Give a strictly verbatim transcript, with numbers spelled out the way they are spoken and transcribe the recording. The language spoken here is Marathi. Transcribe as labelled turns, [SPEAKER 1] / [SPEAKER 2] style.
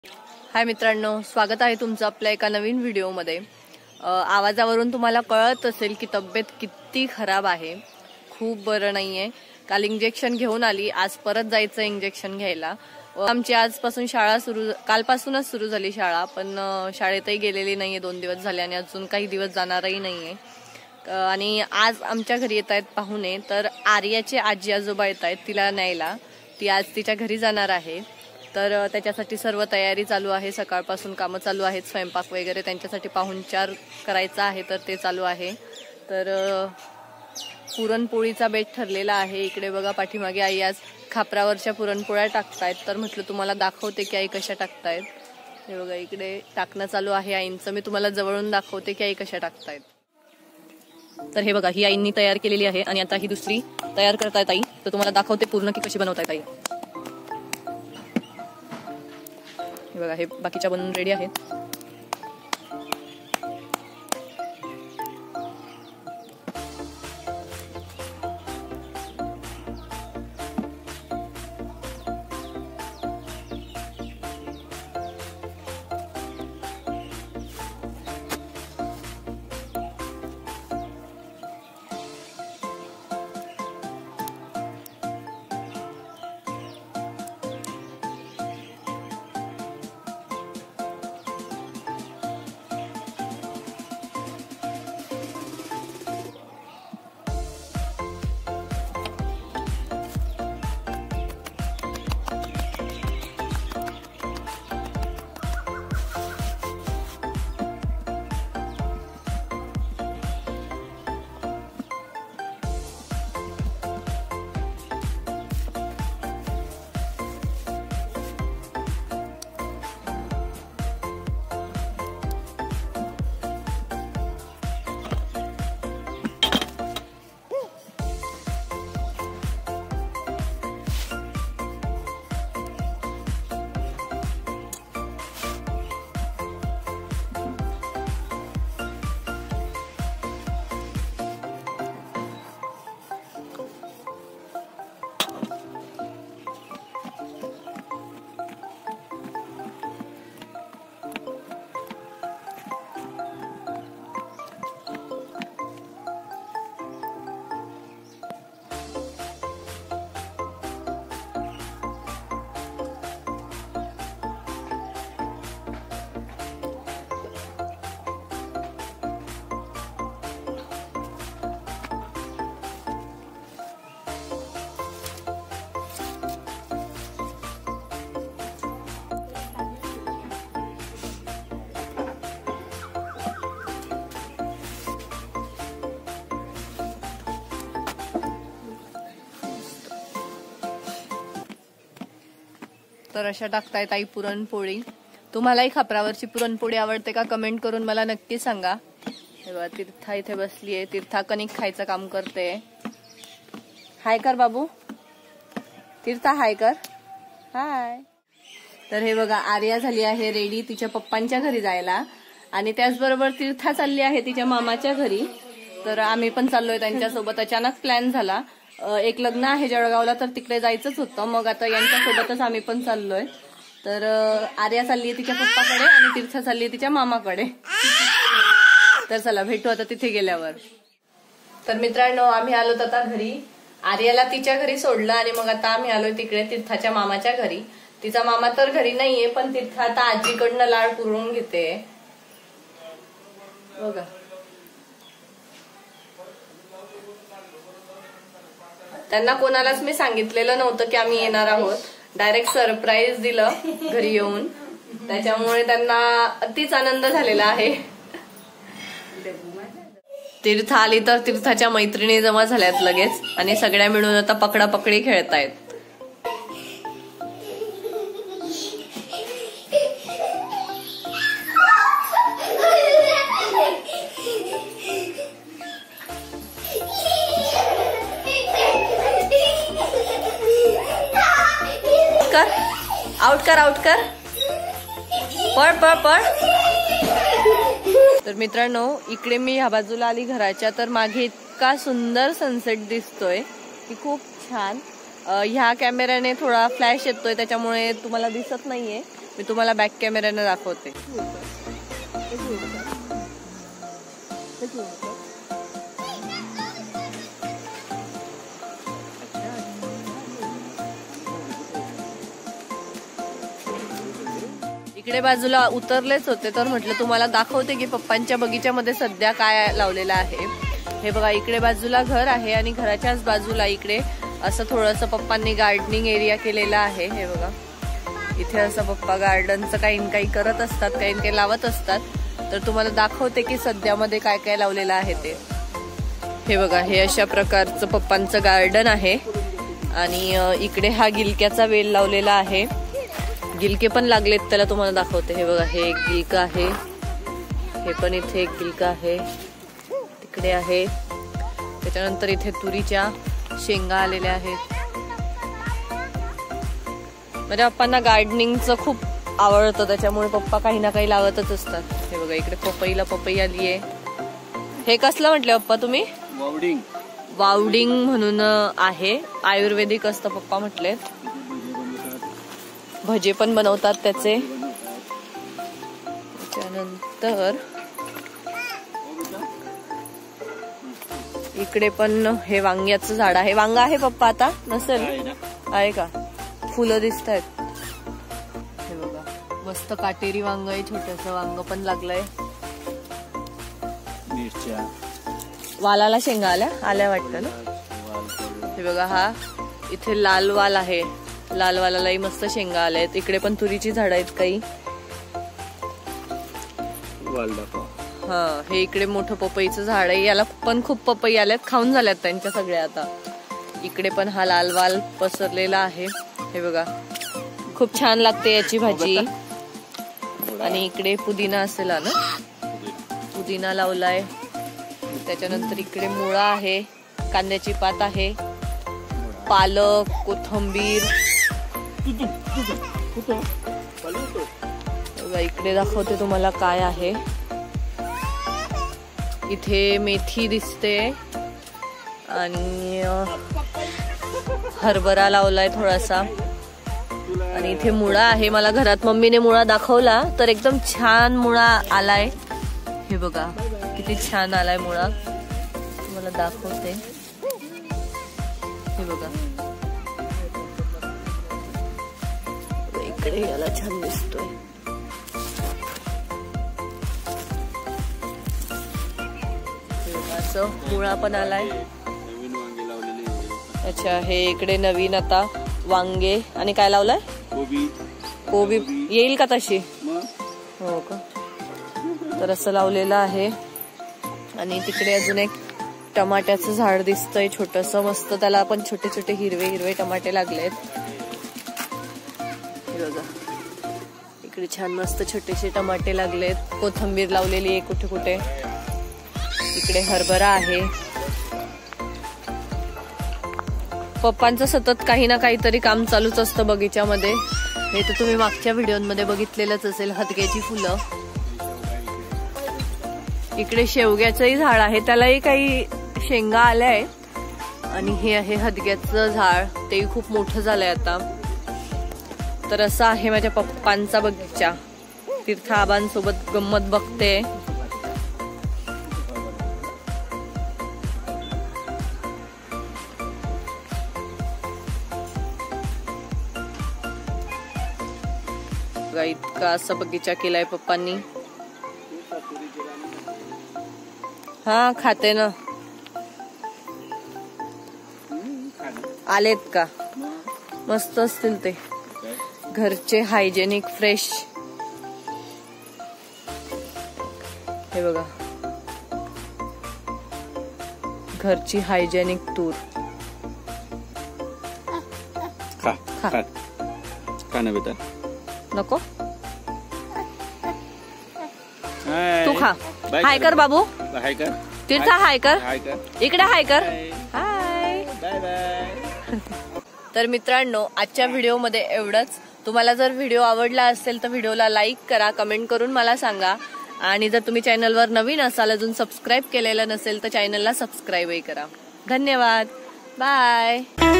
[SPEAKER 1] हाय मित्रांनो, स्वागत आहे तुमचं आपल्या एका नवीन व्हिडिओमध्ये। आवाजावरून तुम्हाला कळत असेल की तब्येत किती खराब आहे, खूप बरं नाहीये। काल इंजेक्शन घेऊन आली, आज परत जायचं इंजेक्शन घ्यायला। आमची आजपासून शाळा सुरू कालपासूनच सुरू झाली शाळा, पण शाळेतही गेलेली नाहीये दोन दिवस झाले आणि अजून काही दिवस जाणारही नाहीये। आणि आज आमच्या घरी येत आहेत पाहुणे, तर आर्याचे आजी आजोबा येत आहेत तिला न्यायला। ती आज तिच्या घरी जाणार आहे, तर त्याच्यासाठी सर्व तयारी चालू आहे। सकाळपासून कामं चालू आहेत, स्वयंपाक वगैरे त्यांच्यासाठी पाहुणचार करायचा आहे, तर ते चालू आहे। तर पुरणपोळीचा बेत ठरलेला आहे। इकडे बघा पाठीमागे आई आज खापरावरच्या पुरणपोळ्या टाकतायत, तर म्हटलं तुम्हाला दाखवते की आई कशा टाकतायत। हे बघा इकडे टाकणं चालू आहे आईंचं, मी तुम्हाला जवळून दाखवते की आई कशा टाकतायत। तर हे बघा ही आईंनी तयार केलेली आहे आणि आता ही दुसरी तयार करतायत आई, तर तुम्हाला दाखवते पूर्ण की कशी बनवतायत आई। हे बघा हे बाकीच्या बनवून रेडी आहेत। तर अशा टाकतायत आई पुरणपोळी। तुम्हालाही खापरावरची पुरणपोळी आवडते का, कमेंट करून मला नक्की सांगा। हे बघा तीर्था इथे बसली आहे, तीर्था कणिक खायचं काम करते। हाय कर बाबू, तीर्था हाय कर, हाय। तर हे बघा आर्या झाली आहे रेडी तिच्या पप्पांच्या घरी जायला, आणि त्याचबरोबर तीर्था चालली आहे तिच्या मामाच्या घरी। तर आम्ही पण चाललोय त्यांच्यासोबत, अचानक प्लॅन झाला। एक लग्न आहे जळगावला, तर तिकडे जायचंच होतं, मग आता यांच्यासोबतच आम्ही पण चाललोय। तर आर्या चाललीये तिच्या पप्पाकडे आणि तीर्था चाललीये तिच्या मामाकडे। तर चला भेटू आता तिथे गेल्यावर। तर मित्रांनो आम्ही आलोत आता घरी, आर्याला तिच्या घरी सोडलं आणि मग आता आम्ही आलोय तिकडे तीर्थाच्या मामाच्या घरी। तिचा मामा तर घरी नाहीये, पण तीर्था आता आजीकडनं लाड पुरवून घेते बघा। त्यांना कोणालाच मी सांगितलेलं नव्हतं की आम्ही येणार आहोत, डायरेक्ट सरप्राईज दिलं घरी येऊन, त्याच्यामुळे त्यांना अतिच आनंद झालेला आहे। तीर्था आली तर तीर्थाच्या मैत्रिणी जमा झाल्यात लगेच, आणि सगळ्या मिळून आता पकडापकडी खेळतायत। कर आउट कर आउट कर पळ पळ पळ। तर मित्रांनो इकडे मी ह्या बाजूला आली घराच्या, तर मागे इतका सुंदर सनसेट दिसतोय की खूप छान। ह्या कॅमेऱ्याने थोडा फ्लॅश येतोय त्याच्यामुळे तुम्हाला दिसत नाहीये, मी तुम्हाला बॅक कॅमेऱ्याने दाखवते. इकडे बाजूला उतरलेच होते तर म्हटलं तुम्हाला दाखवते की पप्पांच्या बगीच्यामध्ये सध्या काय लावलेलं आहे. हे बघा, इकडे बाजूला घर आहे आणि घराच्याच बाजूला इकडे असं थोडंसं पप्पांनी गार्डनिंग एरिया केलेला आहे. हे बघा, इथे असं पप्पा गार्डनचं काही काही करत असतात, काही काही लावत असतात. तर तुम्हाला दाखवते की सध्यामध्ये काय काय लावलेलं आहे ते. हे बघा, हे अशा प्रकारचं पप्पांचं गार्डन आहे आणि इकडे हा गिलक्याचा वेल लावलेला आहे. गिलके पण लागलेत त्याला, तुम्हाला दाखवते. हे बघा, हे एक गिलक आहे, हे पण इथे एक गिलक आहे, तिकडे आहे. त्याच्यानंतर इथे तुरीच्या शेंगा आलेल्या आहेत. माझ्या पप्पांना गार्डनिंगचं खूप आवडतं, त्याच्यामुळे पप्पा काही ना काही लावतच असतात. हे बघा, इकडे पपईला पपई आली आहे. हे कसलं म्हटलं पप्पा तुम्ही?
[SPEAKER 2] वावडिंग.
[SPEAKER 1] वावडिंग म्हणून आहे, आयुर्वेदिक असतं पप्पा म्हटले. भजे पण बनवतात त्याचे. त्यानंतर इकडे पण हे वांग्याचं झाड आहे. वांग आहे पप्पा आता? नसेल, आहे का? फुलं दिसत आहेत. हे बघा, मस्त काटेरी वांग आहे, छोटस वांग पण लागलंय. वालाला शेंगा आल्या आल्या वाटतं ना. हे बघा, हा इथे लाल वाल आहे, लाल वालालाही मस्त शेंगा आल्यात. इकडे पण तुरीची झाड आहेत काही. हा, हे इकडे मोठं पपईचं झाड आहे, याला पण खूप पपई आल्यात, खाऊन झाल्यात त्यांच्या सगळ्या आता. इकडे पण हा लाल वाल पसरलेला आहे. हे बघा, खूप छान लागते याची भाजी. आणि इकडे पुदिना असेल ना, पुदिना लावलाय. त्याच्यानंतर इकडे मुळा आहे, कांद्याची पात आहे, पालक, कोथिंबीर. इकडे दाखवते तुम्हाला काय आहे. इथे मेथी दिसते आणि हरभरा लावलाय थोडासा. आणि इथे मुळा आहे. मला घरात मम्मीने मुळा दाखवला तर एकदम छान मुळा आलाय. हे बघा, किती छान आलाय मुळा, तुम्हाला दाखवते. हे बघा, इकडे याला छान दिसतोय. असं मुळा पण आलाय. अच्छा, हे इकडे नवीन आता वांगे आणि काय लावलंय? कोबी. कोबी येईल का तशी? हो का? तर असं लावलेलं आहे. आणि तिकडे अजून एक टमाट्याचं झाड दिसतंय छोटस मस्त, त्याला पण छोटे छोटे हिरवे हिरवे टमाटे लागलेत. बघा, इकडे छान मस्त छोटेसे टमाटे लागलेत. कोथिंबीर लावलेली आहे कुठे कुठे. इकडे हरभरा आहे. पप्पांचं सतत काही ना काहीतरी काम चालूच असतं बगीच्यामध्ये. हे तर तुम्ही मागच्या व्हिडिओमध्ये बघितलेलंच असेल, हदग्याची फुलं. इकडे शेवग्याचंही झाड आहे, त्यालाही काही शेंगा आल्या आहेत. आणि हे आहे हदग्याचं झाड, तेही खूप मोठं झालंय आता. तर असं आहे माझ्या पप्पांचा बगीचा. तीर्थाबांसोबत गंमत बघते. इतका असा बगीचा केलाय पप्पांनी. हा, खाते ना. आलेत का? मस्त असतील ते, घरचे हायजेनिक फ्रेश. हे बघा, घरची हायजेनिक तूर.
[SPEAKER 2] खा खा खा ना बेटा.
[SPEAKER 1] नको, तू खा. हाय कर बाबू.
[SPEAKER 2] हाय कर.
[SPEAKER 1] तीर्था हाय कर. इकडे हाय कर. हाय.
[SPEAKER 2] Bye bye.
[SPEAKER 1] तर मित्रांनो, आजच्या व्हिडिओमध्ये एवढंच. तुम्हाला जर व्हिडिओ आवडला असेल तर व्हिडिओला लाईक करा, कमेंट करून मला सांगा. आणि जर तुम्ही चॅनलवर नवीन असाल, अजून सबस्क्राईब केलेलं नसेल तर चॅनलला सबस्क्राईबही करा. धन्यवाद. बाय.